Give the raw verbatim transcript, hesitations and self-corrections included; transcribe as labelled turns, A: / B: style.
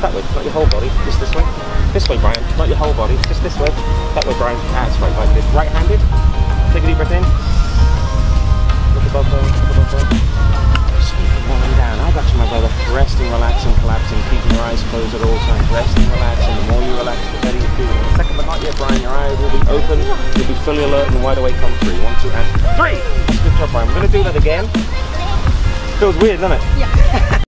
A: that way, not your whole body, just this way. This way, Brian, not your whole body, just this way. That way, Brian, that's right, like this. Right-handed, take a deep breath in. Look above there, look above there. Winding down, I got you, my brother. Resting, relaxing, collapsing, keeping your eyes closed at all times. Resting, relaxing, the more you relax, the better you feel. In a second, but not yet, Brian, your eyes will be open, you'll be fully alert and wide awake on three. One, two, and three! That's a good job, Brian. We're going to do that again. Feels weird, doesn't it?
B: Yeah.